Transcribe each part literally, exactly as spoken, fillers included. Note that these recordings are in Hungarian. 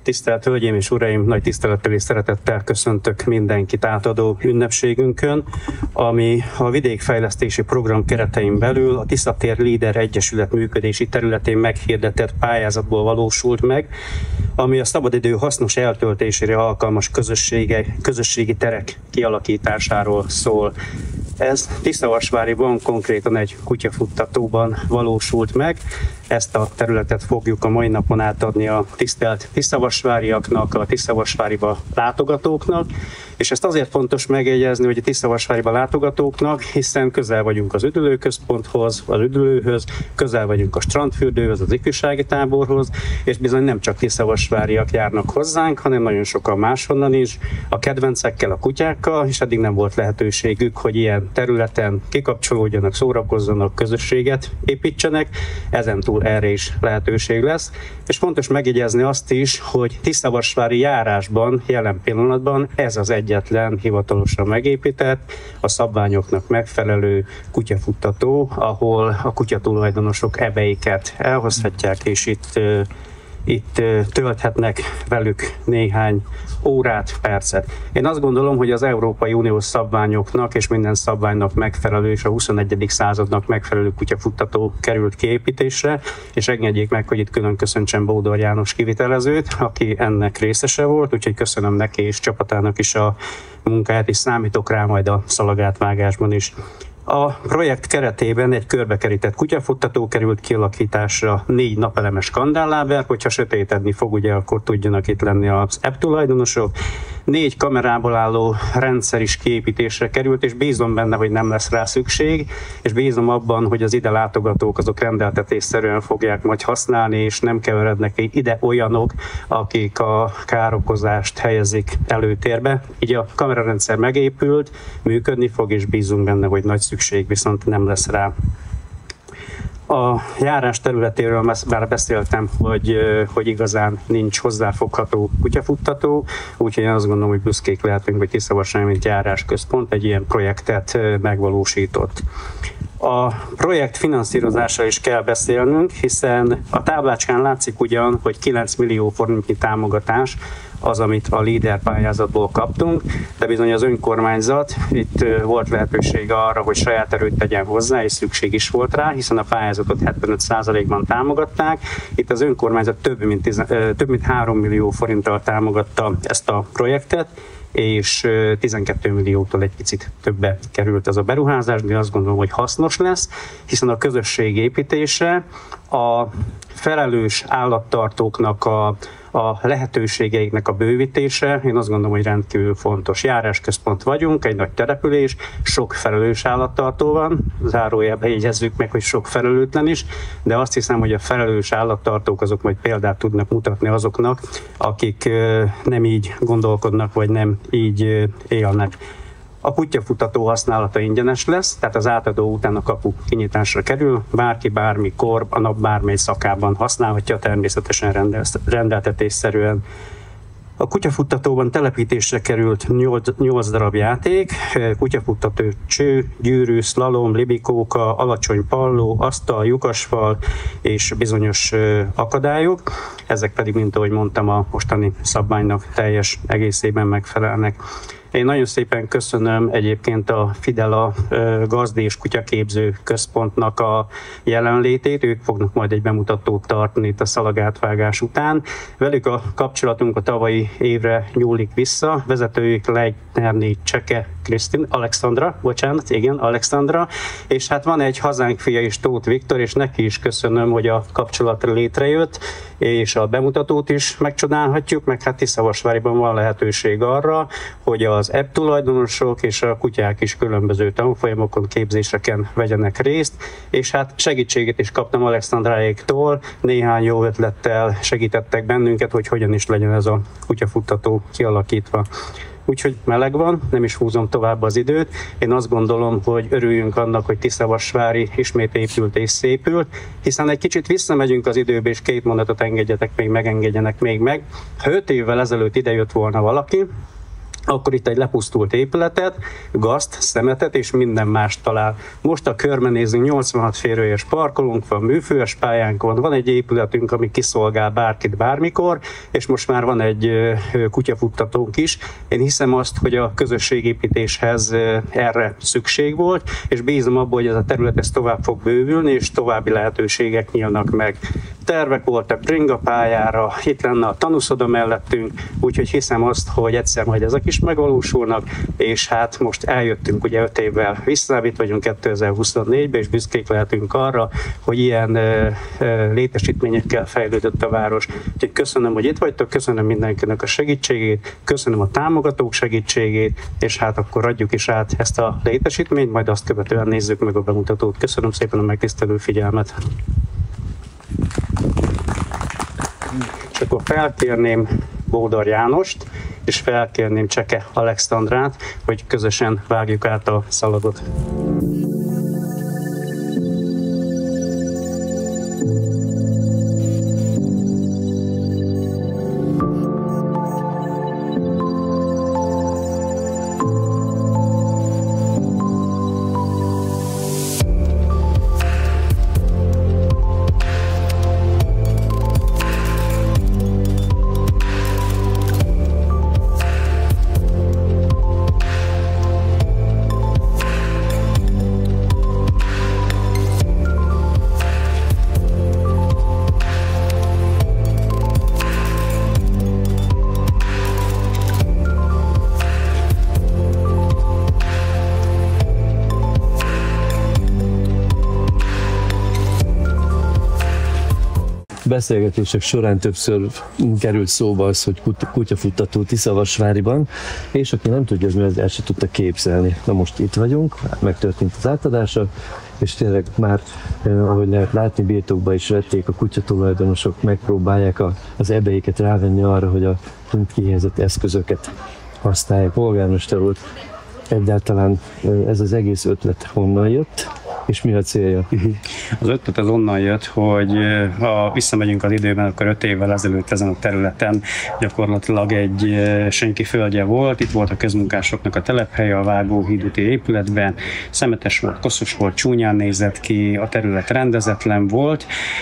Tisztelt Hölgyeim és Uraim, nagy tisztelettel és szeretettel köszöntök mindenkit átadó ünnepségünkön, ami a vidékfejlesztési program keretein belül a Tiszatér Leader Egyesület működési területén meghirdetett pályázatból valósult meg, ami a szabadidő hasznos eltöltésére alkalmas közösségi terek kialakításáról szól. Ez Tiszavasváriban, konkrétan egy kutyafuttatóban valósult meg. Ezt a területet fogjuk a mai napon átadni a tisztelt tiszavasváriaknak, a Tiszavasváriba látogatóknak, és ezt azért fontos megjegyezni, hogy a Tiszavasváriba látogatóknak, hiszen közel vagyunk az üdülőközponthoz, az üdülőhöz, közel vagyunk a strandfürdőhöz, az ifjúsági táborhoz, és bizony nem csak tiszavasváriak járnak hozzánk, hanem nagyon sokan máshonnan is, a kedvencekkel, a kutyákkal, és eddig nem volt lehetőségük, hogy ilyen területen kikapcsolódjanak, szórakozzanak, közösséget építsenek, ezentúl erre is lehetőség lesz. És fontos megjegyezni azt is, hogy Tiszavasvári járásban jelen pillanatban ez az egyetlen hivatalosan megépített, a szabványoknak megfelelő kutyafuttató, ahol a kutyatulajdonosok ebeiket elhozhatják, és itt Itt tölthetnek velük néhány órát, percet. Én azt gondolom, hogy az Európai Uniós szabványoknak és minden szabványnak megfelelő és a huszonegyedik századnak megfelelő kutyafuttató került kiépítésre, és engedjék meg, hogy itt külön köszöntsem Bódor János kivitelezőt, aki ennek részese volt, úgyhogy köszönöm neki és csapatának is a munkáját, és számítok rá majd a szalagátvágásban is. A projekt keretében egy körbekerített kutyafuttató került kialakításra, négy napelemes kandálláber, hogyha sötétedni fog, ugye, akkor tudjanak itt lenni az app tulajdonosok. Négy kamerából álló rendszer is kiépítésre került, és bízom benne, hogy nem lesz rá szükség, és bízom abban, hogy az ide látogatók azok rendeltetésszerűen fogják majd használni, és nem keverednek ide olyanok, akik a károkozást helyezik előtérbe. Így a kamerarendszer megépült, működni fog, és bízunk benne, hogy nagy szükség viszont nem lesz rá. A járás területéről már beszéltem, hogy, hogy igazán nincs hozzáfogható kutyafuttató, úgyhogy én azt gondolom, hogy büszkék lehetünk, hogy Tiszavasvári, mint járásközpont egy ilyen projektet megvalósított. A projekt finanszírozása is kell beszélnünk, hiszen a táblácskán látszik ugyan, hogy kilenc millió forintnyi támogatás az, amit a LEADER pályázatból kaptunk, de bizony az önkormányzat, itt volt lehetőség arra, hogy saját erőt tegyen hozzá, és szükség is volt rá, hiszen a pályázatot hetvenöt százalékban támogatták. Itt az önkormányzat több mint, tiz, több mint három millió forinttal támogatta ezt a projektet, és tizenkét milliótól egy picit többe került ez a beruházás, de azt gondolom, hogy hasznos lesz, hiszen a közösség építése, a felelős állattartóknak a, a lehetőségeiknek a bővítése, én azt gondolom, hogy rendkívül fontos. Járásközpont vagyunk, egy nagy település, sok felelős állattartó van, zárójelbe jegyezzük meg, hogy sok felelőtlen is, de azt hiszem, hogy a felelős állattartók azok majd példát tudnak mutatni azoknak, akik nem így gondolkodnak, vagy nem így élnek. A kutyafutató használata ingyenes lesz, tehát az átadó után a kapu kinyitásra kerül, bárki bármikor, a nap bármely szakában használhatja, természetesen rendeltetésszerűen. A kutyafuttatóban telepítésre került nyolc darab játék, kutyafuttató, cső, gyűrű, szlalom, libikóka, alacsony palló, asztal, lyukasfal és bizonyos akadályok. Ezek pedig, mint ahogy mondtam, a mostani szabványnak teljes egészében megfelelnek. Én nagyon szépen köszönöm egyébként a Fidela Gazdi és Kutyaképző Központnak a jelenlétét, ők fognak majd egy bemutatót tartani itt a szalagátvágás után. Velük a kapcsolatunk a tavalyi évre nyúlik vissza, vezetőjük Leitnerné Cseke Krisztin, Alexandra, bocsánat, igen, Alexandra, és hát van egy hazánk fia is, Tóth Viktor, és neki is köszönöm, hogy a kapcsolat létrejött, és a bemutatót is megcsodálhatjuk, meg hát Tiszavasváriban van lehetőség arra, hogy az app tulajdonosok és a kutyák is különböző tanfolyamokon, képzéseken vegyenek részt, és hát segítséget is kaptam Alexandráéktól, néhány jó ötlettel segítettek bennünket, hogy hogyan is legyen ez a kutyafuttató kialakítva. Úgyhogy meleg van, nem is húzom tovább az időt. Én azt gondolom, hogy örüljünk annak, hogy Tiszavasvári ismét épült és szépült, hiszen egy kicsit visszamegyünk az időbe, és két mondatot engedjetek még, megengedjenek még meg. Ha öt évvel ezelőtt idejött volna valaki, akkor itt egy lepusztult épületet, gazt, szemetet és minden más talál. Most a körben nézünk, nyolcvanhat férőjes parkolónk van, műfős pályánk van, van egy épületünk, ami kiszolgál bárkit bármikor, és most már van egy kutyafuttatónk is. Én hiszem azt, hogy a közösségépítéshez erre szükség volt, és bízom abban, hogy ez a terület ez tovább fog bővülni, és további lehetőségek nyílnak meg. Tervek voltak bringapályára, itt lenne a tanúszoda mellettünk, úgyhogy hiszem azt, hogy egyszer majd ezek is megvalósulnak, és hát most eljöttünk ugye öt évvel vissza, itt vagyunk kétezer-huszonnégyben, és büszkék lehetünk arra, hogy ilyen ö, ö, létesítményekkel fejlődött a város. Úgyhogy köszönöm, hogy itt vagytok, köszönöm mindenkinek a segítségét, köszönöm a támogatók segítségét, és hát akkor adjuk is át ezt a létesítményt, majd azt követően nézzük meg a bemutatót. Köszönöm szépen a megtisztelő figyelmet. És akkor felkérném Bódor Jánost, és felkérném Cseke Alexandrát, hogy közösen vágjuk át a szalagot. Beszélgetések során többször került szóba az, hogy kutyafuttató Tiszavasváriban, és aki nem tudja, az el se tudta képzelni. Na most itt vagyunk, megtörtént az átadása, és tényleg már, eh, ahogy lehet látni, birtokba is vették, a kutyatulajdonosok megpróbálják a, az ebeiket rávenni arra, hogy a kihelyezett eszközöket használják. Polgármester úr, egyáltalán ez az egész ötlet honnan jött? És mi a célja? Az ötlet az onnan jött, hogy ha visszamegyünk az időben, akkor öt évvel ezelőtt ezen a területen gyakorlatilag egy senki földje volt, itt volt a közmunkásoknak a telephelye, a Vágóhíd úti épületben, szemetes volt, koszos volt, csúnyán nézett ki, a terület rendezetlen volt,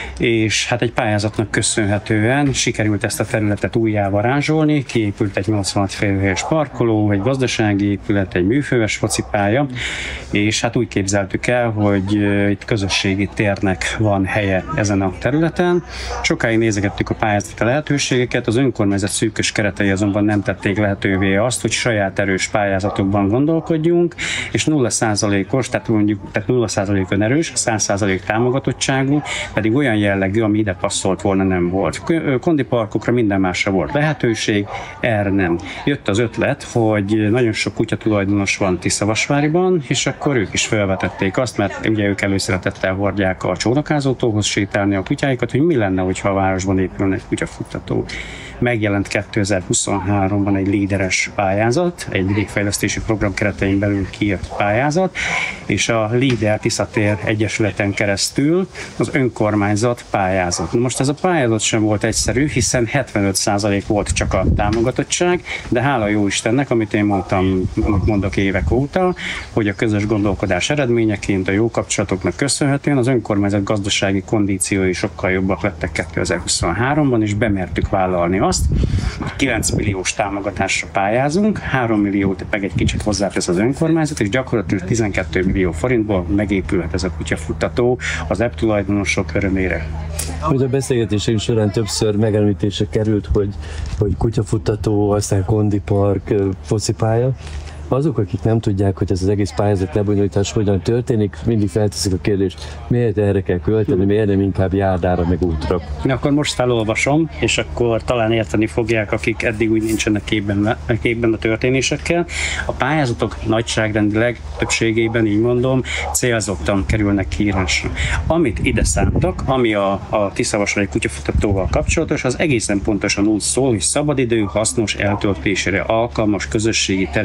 és hát egy pályázatnak köszönhetően sikerült ezt a területet újjá varázsolni, kiépült egy nyolcvanhat férőhelyes parkoló, egy gazdasági épület, egy műfőves focipálya, és hát úgy képzeltük el, hogy hogy itt közösségi térnek van helye ezen a területen. Sokáig nézegettük a pályázati lehetőségeket, az önkormányzat szűkös keretei azonban nem tették lehetővé azt, hogy saját erős pályázatokban gondolkodjunk, és nulla százalékos, tehát mondjuk tehát nulla százalékon erős, száz százalék támogatottságú, pedig olyan jellegű, ami ide passzolt volna, nem volt. Kondiparkokra, minden másra volt lehetőség, erre nem. Jött az ötlet, hogy nagyon sok kutyatulajdonos van Tiszavasváriban, és akkor ők is felvetették azt, mert ugye ők előszeretettel hordják a csónakázótóhoz sétálni a kutyáikat, hogy mi lenne, hogyha a városban épülne egy kutyafuttató. Megjelent kétezer-huszonháromban egy líderes pályázat, egy vidékfejlesztési program keretein belül kiírt pályázat, és a Líder Tiszatér Egyesületen keresztül az önkormányzat pályázott. Most ez a pályázat sem volt egyszerű, hiszen hetvenöt százalék volt csak a támogatottság, de hála jó Istennek, amit én mondtam, mondok évek óta, hogy a közös gondolkodás eredményeként, a jó kapcsolatoknak köszönhetően az önkormányzat gazdasági kondíciói sokkal jobbak lettek kétezer-huszonháromban, és bemertük vállalni azt, hogy kilenc milliós támogatásra pályázunk, három milliót meg egy kicsit hozzátesz az önkormányzat, és gyakorlatilag tizenkét millió forintból megépülhet ez a kutyafuttató az ep tulajdonosok örömére. Hogy a beszélgetések során többször megemlítése került, hogy, hogy kutyafuttató, aztán kondipark, focipálya. Azok, akik nem tudják, hogy ez az egész pályázat lebonyolítás hogyan történik, mindig felteszik a kérdést, miért erre kell költeni, miért nem inkább járdára, meg útra. Na, akkor most felolvasom, és akkor talán érteni fogják, akik eddig úgy nincsenek képben, képben a történésekkel. A pályázatok nagyságrendileg többségében, így mondom, célzottan kerülnek kiírásra. Amit ide szántak, ami a, a Tiszavasvári kutyafutatóval kapcsolatos, az egészen pontosan úgy szól, hogy szabadidő hasznos eltöltésére alkalmas közösségi terek kialakítása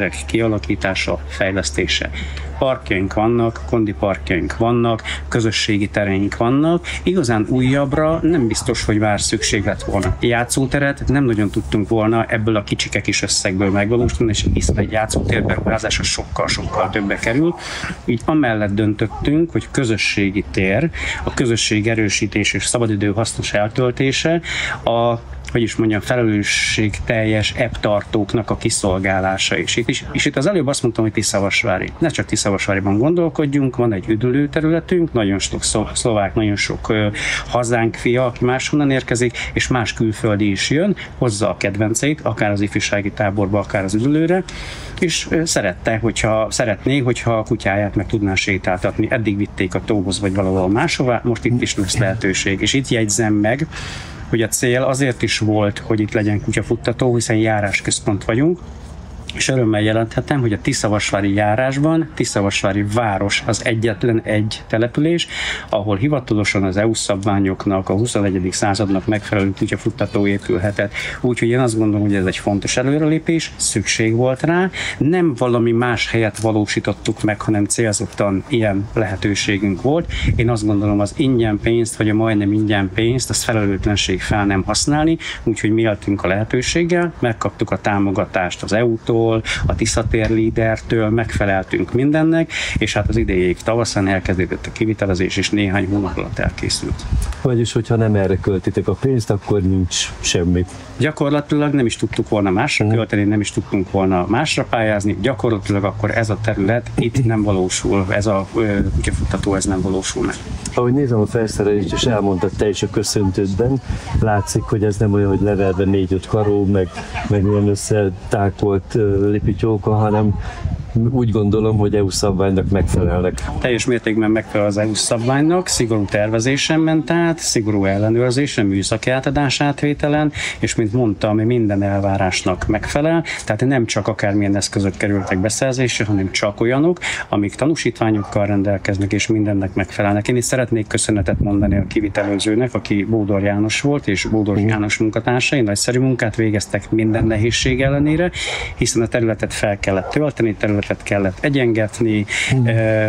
kialakítása, fejlesztése. Parkjaink vannak, kondi parkjaink vannak, közösségi tereink vannak. Igazán újabbra nem biztos, hogy már szükség lett volna. Játszóteret nem nagyon tudtunk volna ebből a kicsike kis összegből megvalósítani, és hiszen egy játszótér beruházása sokkal-sokkal többe kerül. Így amellett döntöttünk, hogy közösségi tér, a közösség erősítés és szabadidő hasznos eltöltése, a hogy is mondjam, felelősségteljes app-tartóknak a kiszolgálása is. Itt is. És itt az előbb azt mondtam, hogy Tiszavasvári. Ne csak Tiszavasváriban gondolkodjunk, van egy üdülőterületünk, nagyon sok szlovák, nagyon sok uh, hazánk fia, aki máshonnan érkezik, és más külföldi is jön, hozza a kedvenceit, akár az ifjúsági táborba, akár az üdülőre, és uh, szerette, hogyha, szeretné, hogyha a kutyáját meg tudná sétáltatni. Eddig vitték a tóhoz, vagy valahol máshová, most itt is lesz lehetőség. És itt jegyzem meg, hogy a cél azért is volt, hogy itt legyen kutyafuttató, hiszen járásközpont vagyunk, és örömmel jelenthetem, hogy a Tiszavasvári járásban Tiszavasvári város az egyetlen egy település, ahol hivatalosan az é u szabványoknak, a huszonegyedik századnak megfelelő kutyafuttató épülhetett. Úgyhogy én azt gondolom, hogy ez egy fontos előrelépés, szükség volt rá. Nem valami más helyet valósítottuk meg, hanem célzottan ilyen lehetőségünk volt. Én azt gondolom, az ingyen pénzt, vagy a majdnem ingyen pénzt, az felelőtlenség fel nem használni, úgyhogy mi éltünk a lehetőséggel, megkaptuk a támogatást az é u-tól, a Tiszatér lídertől, megfeleltünk mindennek, és hát az idejéig tavaszán elkezdődött a kivitelezés, és néhány hónap alatt elkészült. Vagyis, hogyha nem erre költitek a pénzt, akkor nincs semmi. Gyakorlatilag nem is tudtuk volna másra költeni, nem is tudtunk volna másra pályázni, gyakorlatilag akkor ez a terület itt nem valósul, ez a kutyafuttató, ez nem valósul meg. Ahogy nézem a felszerelést, és elmondtad te is a köszöntődben, látszik, hogy ez nem olyan, hogy leverve négy-öt karó, meg, meg ilyen összetákolt lipityóka, hanem úgy gondolom, hogy é u szabványnak megfelelnek. Teljes mértékben megfelel az é u szabványnak, szigorú tervezésen ment át, szigorú ellenőrzésen, műszaki átadás átvételen, és mint mondtam, minden elvárásnak megfelel, tehát nem csak akármilyen eszközök kerültek beszerzésre, hanem csak olyanok, amik tanúsítványokkal rendelkeznek, és mindennek megfelelnek. Én is szeretnék köszönetet mondani a kivitelezőnek, aki Bódor János volt, és Bódor uh. János munkatársai nagyszerű munkát végeztek minden nehézség ellenére, hiszen a területet fel kellett tölteni, területet kellett egyengetni. Hmm.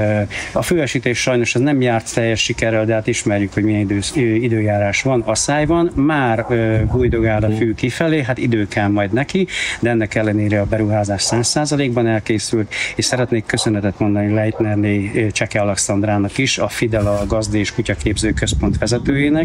A főesítés sajnos az nem járt teljes sikerrel, de hát ismerjük, hogy milyen idő, időjárás van Asszályban. Már hújdogál a fű kifelé, hát idő kell majd neki, de ennek ellenére a beruházás száz százalékban elkészült, és szeretnék köszönetet mondani Leitnerné Cseke Alexandrának is, a Fidela Gazdi és Kutyaképző Központ vezetőjének,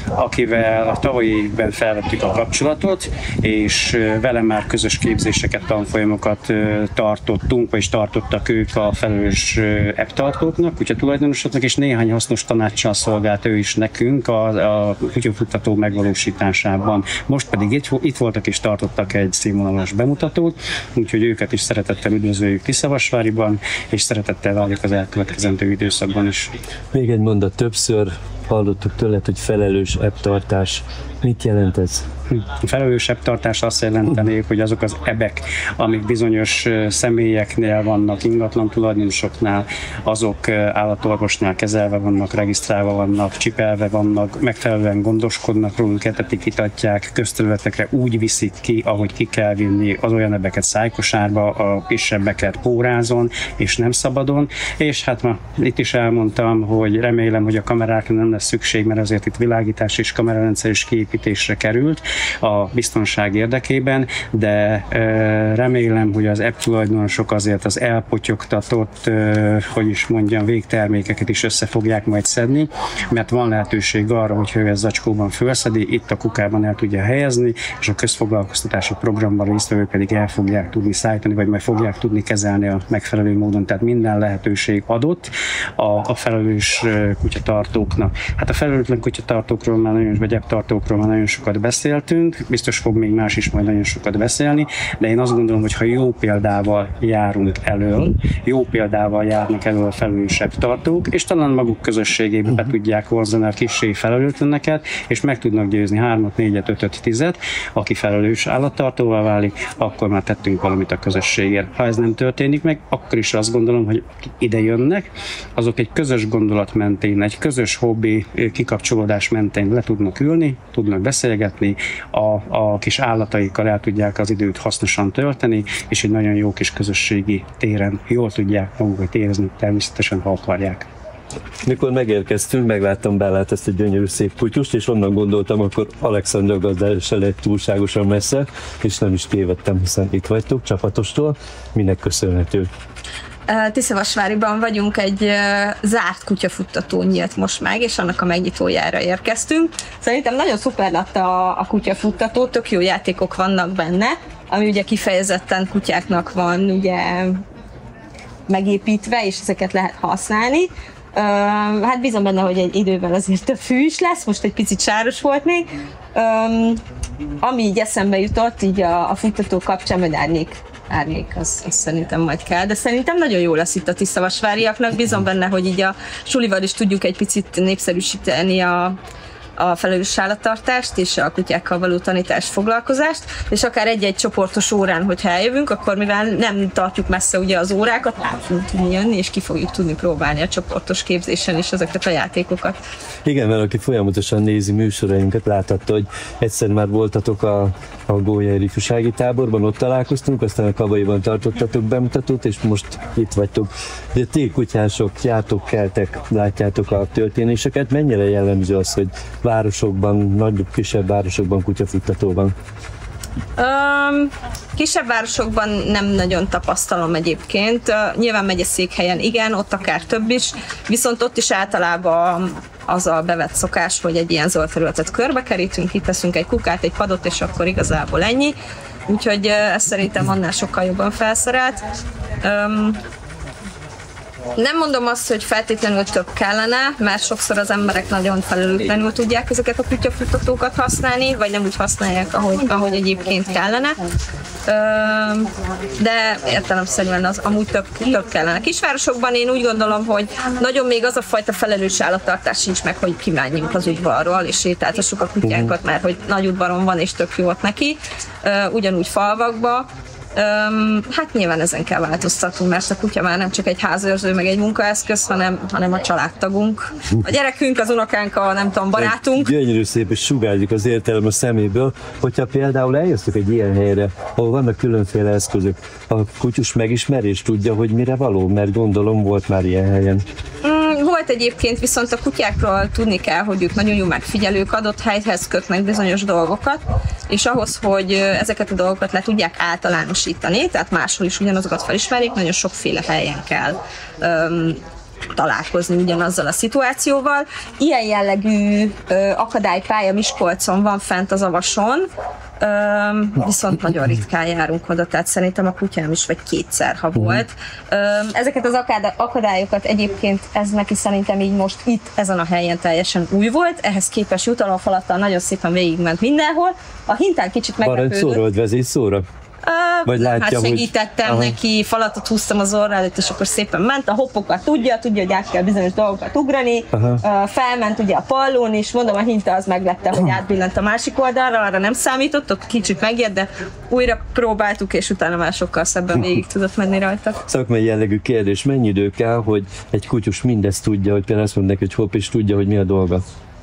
akivel a tavalyi évben felvettük a kapcsolatot, és vele már közös képzéseket, tanfolyamokat tartottunk, vagyis tartottak ők a felelős app-tartóknak, kutyatulajdonosoknak, és néhány hasznos tanácssal szolgált ő is nekünk a, a kutyafuttató megvalósításában. Most pedig itt, itt voltak és tartottak egy színvonalas bemutatót, úgyhogy őket is szeretettel üdvözöljük Tiszavasváriban, és szeretettel várjuk az elkövetkezendő időszakban is. Még egy mondat, többször hallottuk tőled, hogy felelős app-tartás. Mit jelent ez? A felelős app-tartás azt jelenteni, hogy azok az ebek, amik bizonyos személyeknél vannak, ingatlan tulajdonosoknál, azok állatorvosnál kezelve vannak, regisztrálva vannak, csipelve vannak, megfelelően gondoskodnak róluk, etetik, itatják, közterületekre úgy viszik ki, ahogy ki kell vinni az olyan ebeket szájkosárba, a kisebbeket pórázon, és nem szabadon. És hát ma itt is elmondtam, hogy remélem, hogy a kamerákra nem lesz szükség, mert azért itt világítás és kamerarendszer is kiépítésre került a biztonság érdekében, de remélem, hogy az app tulajdonosok azért az elpotyogtatott, hogy is mondjam, végtermékeket is össze fogják majd szedni, mert van lehetőség arra, hogy hőes zacskóban fölszedi, itt a kukában el tudja helyezni, és a közfoglalkoztatási programban résztvevők pedig el fogják tudni szállítani, vagy majd fogják tudni kezelni a megfelelő módon, tehát minden lehetőség adott a, a felelős kutyatartóknak. Hát a felelőtlen kutyatartókról már nagyon, vagy app-tartókról már nagyon sokat beszéltünk, biztos fog még más is majd nagyon sokat beszélni, de én azt gondolom, hogy ha jó példával járunk elől, jó példával járnak elől a felelős app-tartók, és talán maguk közösségében be tudják hozzani a kissé felelőtleneket, és meg tudnak győzni hármat, négyet, ötöt, tizet, aki felelős állattartóvá válik, akkor már tettünk valamit a közösségért. Ha ez nem történik meg, akkor is azt gondolom, hogy akik ide jönnek, azok egy közös gondolat mentén, egy közös hobbi távoli kikapcsolódás mentén le tudnak ülni, tudnak beszélgetni, a, a kis állataikkal el tudják az időt hasznosan tölteni, és egy nagyon jó kis közösségi téren jól tudják magukat érezni, természetesen, ha akarják. Mikor megérkeztünk, megláttam Bellát, ezt egy gyönyörű szép kutyust, és onnan gondoltam, akkor Alexandra gazdája se lett túlságosan messze, és nem is tévedtem, hiszen itt vagytok, csapatostól. Minek köszönhető? Tiszavasváriban vagyunk, egy zárt kutyafuttató nyílt most meg, és annak a megnyitójára érkeztünk. Szerintem nagyon szuper lett a, a kutyafuttató, tök jó játékok vannak benne, ami ugye kifejezetten kutyáknak van ugye megépítve, és ezeket lehet használni. Uh, hát bízom benne, hogy egy időben azért több fű is lesz, most egy picit sáros volt még. Um, ami így eszembe jutott, így a, a futtató kapcsán, majd árnyék, árnyék az, az szerintem majd kell, de szerintem nagyon jó lesz itt a tiszavasváriaknak. Bízom benne, hogy így a sulival is tudjuk egy picit népszerűsíteni a a felelős állattartást és a kutyákkal való tanítást, foglalkozást, és akár egy-egy csoportos órán, hogyha eljövünk, akkor mivel nem tartjuk messze ugye az órákat, át fogunk tudni jönni, és ki fogjuk tudni próbálni a csoportos képzésen is ezeket a játékokat. Igen, mert aki folyamatosan nézi műsorainkat, láthatta, hogy egyszer már voltatok a, a Gólyai ifjúsági táborban, ott találkoztunk, aztán a Kabaiban tartottatok bemutatót, és most itt vagytok. De ti kutyások, jártok, keltek, látjátok a történéseket, mennyire jellemző az, hogy városokban, nagyobb, kisebb városokban kutyafuttató van? Um, kisebb városokban nem nagyon tapasztalom egyébként. Uh, nyilván megyeszékhelyen igen, ott akár több is, viszont ott is általában az a bevett szokás, hogy egy ilyen zöld területet körbekerítünk, kiteszünk egy kukát, egy padot, és akkor igazából ennyi. Úgyhogy uh, ez szerintem annál sokkal jobban felszerelt. Um, Nem mondom azt, hogy feltétlenül több kellene, mert sokszor az emberek nagyon felelőtlenül tudják ezeket a kutyafuttatókat használni, vagy nem úgy használják, ahogy, ahogy egyébként kellene. De értelemszerűen az amúgy több, több kellene. Kisvárosokban én úgy gondolom, hogy nagyon még az a fajta felelős állattartás sincs meg, hogy kimenjünk az udvarról, és sétáltassuk a kutyákat, mert hogy nagy udvaron van, és tök jó ott neki. Ugyanúgy falvakba. Um, hát nyilván ezen kell változtatnunk, mert a kutya már nem csak egy házőrző, meg egy munkaeszköz, hanem, hanem a családtagunk. A gyerekünk, az unokánk, a nem tudom, barátunk. Gyönyörű szép, és sugárzik az értelem a szeméből, hogyha például eljöztök egy ilyen helyre, ahol vannak különféle eszközök, a kutyus megismeri és tudja, hogy mire való, mert gondolom volt már ilyen helyen. Mm, volt egyébként, viszont a kutyákról tudni kell, hogy ők nagyon jó megfigyelők, adott helyhez kötnek bizonyos dolgokat, és ahhoz, hogy ezeket a dolgokat le tudják általánosítani, tehát máshol is ugyanazokat felismerjék, nagyon sokféle helyen kell um, találkozni ugyanazzal a szituációval. Ilyen jellegű ö, akadálypálya Miskolcon van fent az Avason, ö, viszont nagyon ritkán járunk oda, tehát szerintem a kutyám is vagy kétszer, ha volt. Ö, ezeket az akadályokat egyébként ez neki szerintem így most itt, ezen a helyen teljesen új volt, ehhez képest jutalomfalattal nagyon szépen végigment mindenhol. A hintán kicsit meglepődött. Parancsórolt vezérszóra? Uh, Vagy látja, hát segítettem hogy... neki, falatot húztam az orra előtt, és akkor szépen ment, a hoppokat tudja, tudja, hogy át kell bizonyos dolgokat ugrani, uh, felment ugye a pallón, és mondom, a hinta az meglette, hogy átbillent a másik oldalra, arra nem számított, ott kicsit megjött, de újra próbáltuk, és utána már sokkal szebben végig tudott menni rajta. Szakmai jellegű kérdés, mennyi idő kell, hogy egy kutyus mindezt tudja, hogy például azt mondják, hogy hopp, és tudja, hogy mi a dolga?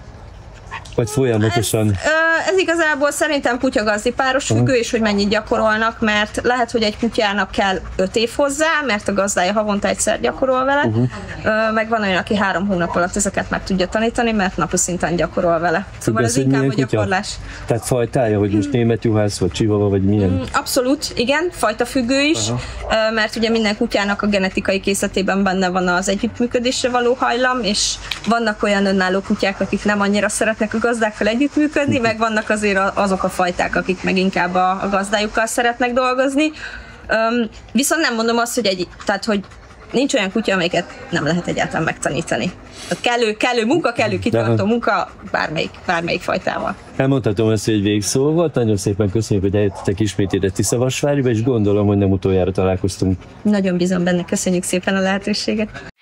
Vagy folyamatosan? Ez, ez igazából szerintem kutyagazdi páros függő, és hogy mennyit gyakorolnak, mert lehet, hogy egy kutyának kell öt év hozzá, mert a gazdája havonta egyszer gyakorol vele, uh-huh. meg van olyan, aki három hónap alatt ezeket meg tudja tanítani, mert napi szinten gyakorol vele. Szóval ez inkább a gyakorlás. Tehát fajtája, hogy most német juhász, vagy csivava, vagy milyen? Abszolút, igen, fajta függő is, uh-huh. mert ugye minden kutyának a genetikai készletében benne van az együttműködésre való hajlam, és vannak olyan önálló kutyák, akik nem annyira szeretnek a gazdákkal együttműködni, meg vannak azért azok a fajták, akik meg inkább a, a gazdájukkal szeretnek dolgozni. Um, viszont nem mondom azt, hogy, egy, tehát, hogy nincs olyan kutya, amelyiket nem lehet egyáltalán megtanítani. Tehát kellő, kellő munka, kellő kitartó munka bármelyik, bármelyik fajtával. Elmondhatom ezt, hogy egy végszó volt. Nagyon szépen köszönjük, hogy eljöttetek ismét ide Tiszavasváriba, és gondolom, hogy nem utoljára találkoztunk. Nagyon bízom benne, köszönjük szépen a lehetőséget.